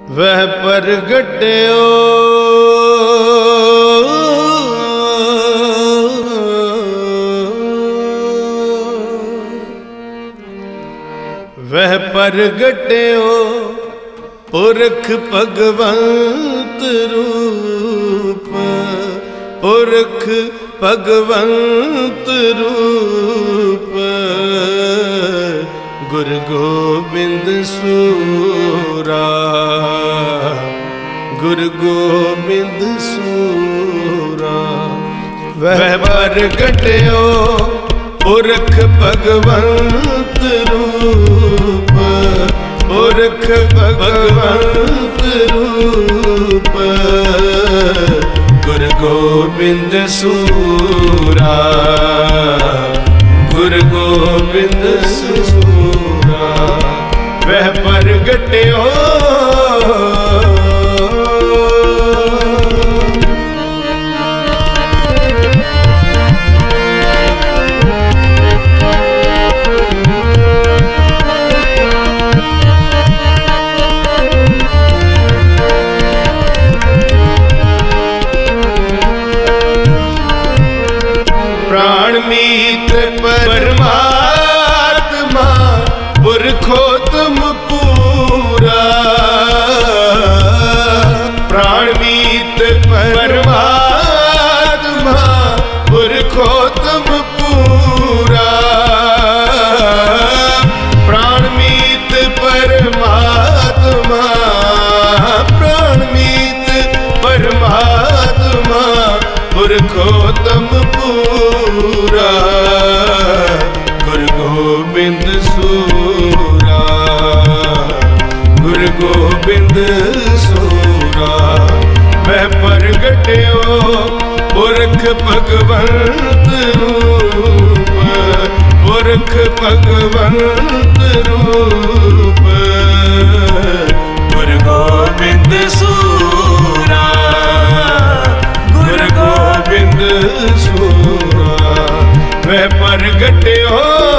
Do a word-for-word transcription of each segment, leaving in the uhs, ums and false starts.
वह प्रगट्यो वह प्रगट्यो पुरख भगवंत रूप, पुरख भगवंत रूप। गुरु गोबिंद सूरा, गुरु गोबिंद सूरा। वह प्रगट्यो पुरख भगवंत रूप, पुरख भगवंत रूप। गुरु गोबिंद सूरा, गुरु गोबिंद सूरा। वह प्रगट्यो मीत परमात्मा पुरखोत्तम पूरा। प्राण मीत परमात्मा पुरखोत्तम पूरा। प्राण मीत परमात्मा, प्राण मीत परमात्मा पुरखोत्तम पूरा। गुरु गोबिंद सूरा, गुरु गोबिंद सूरा। वह प्रगट्यो पुरख भगवंत रूप, पुरख भगवंत रूप। गुरु गोबिंद सूरा, गुरु गोबिंद सूरा। वह प्रगट्यो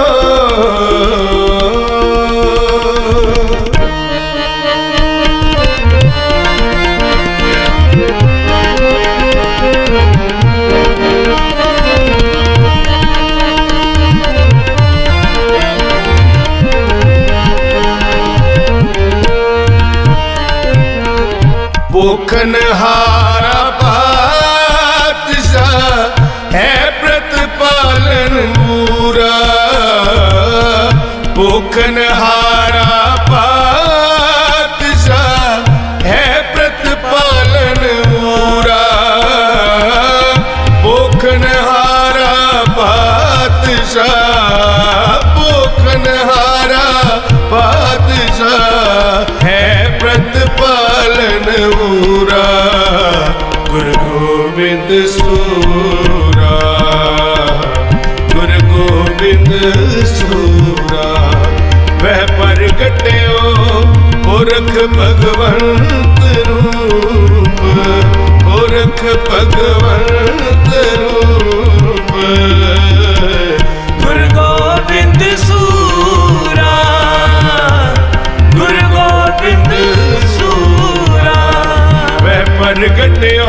पोखन हारा पातशाह है प्रतिपालन पूरा। पोखन हारा पातशाह है प्रतिपालन पूरा। पोखन हारा पातशाह, पोखन हारा पातशाह है प्रतिपालन पूरा। गुरु गोबिंद सूरा, गुरु गोबिंद सूरा। वह प्रगट्यो पुरख भगवंत रूप, पुरख भगवंत रूप। गुरु गोबिंद सूरा, गुरु गोबिंद सूरा। वह प्रगट्यो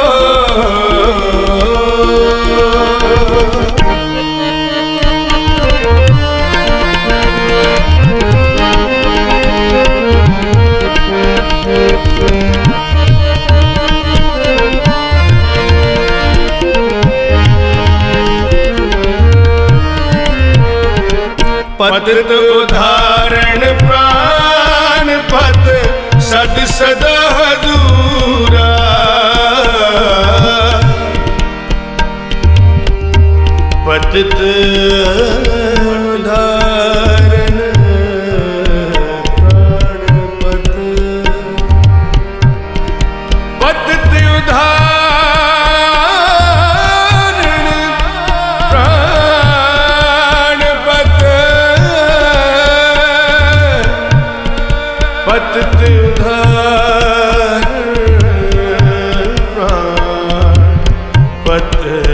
पतित उदाहरण प्राण पत सद सदा हजूरा। पतित उदाहरण प्राण पत, पतित उदाहरण प्राण पत, पतित उदाहरण प्राण पत।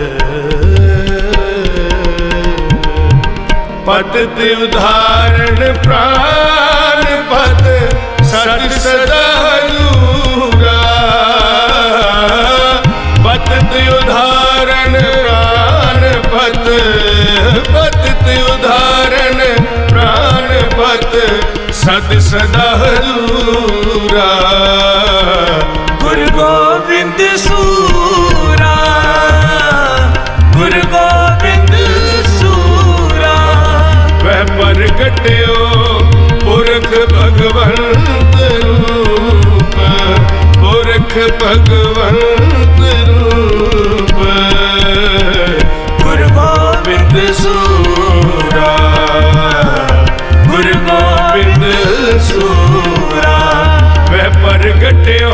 पतित उदाहरण प्राण पत सद सदा सत सदा हजूरा। गुरु गोबिंद सूरा, गुरु गोबिंद सूरा। वह प्रगट्यो पुरख भगवंत रूप, पुरख भगवंत रूप। गुरु गोबिंद सूरा, गुरु गोबिंद सूरा। वह प्रगट्यो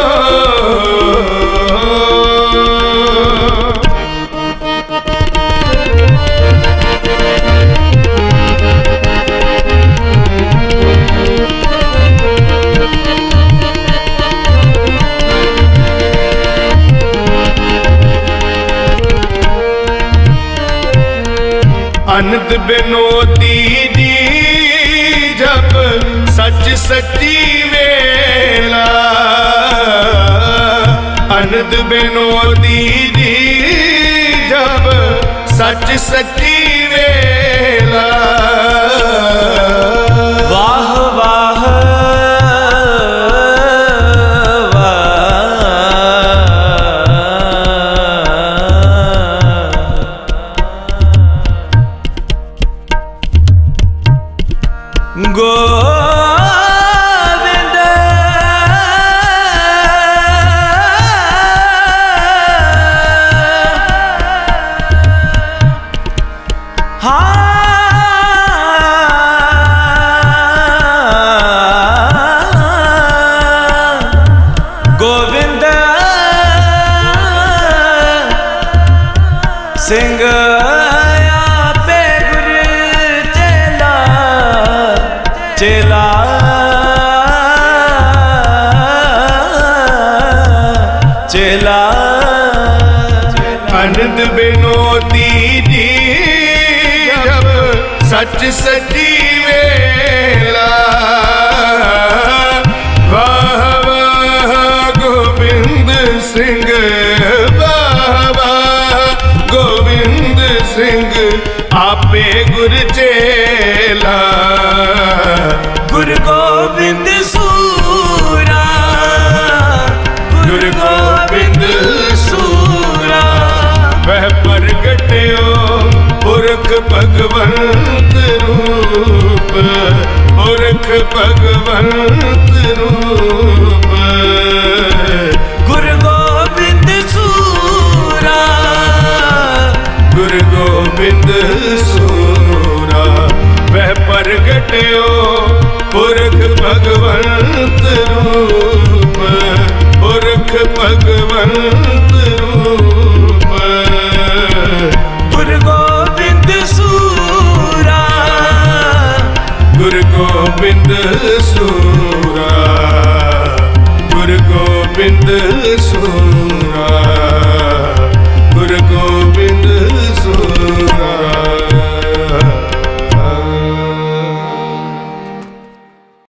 अनंत बिनोदी दी जब सच सच्ची वेला। अनंत बिनोदी दी जब सच सच्ची वेला। वाह वाह गोविंद हाँ गोविंद सिंह चेला चेला। आनंद बिनोदी दी जब सच सच्ची वेला। वाह वाह गोविंद सिंह, वाह वाह गोविंद सिंह। आपे गुर चेला। गुरु गोबिंद सूरा, गुरु गोबिंद सूरा। वह प्रगट्यो पुरख भगवंत रूप, पुरख भगवंत रूप। गुरु गोबिंद सूरा, गुरु गोबिंद सूरा। वह प्रगट्यो पुरख भगवंत रूप, पुरख भगवंत रूप। गुरु गोबिंद सूरा, गुरु गोबिंद सूरा, गुरु गोबिंद सूरा।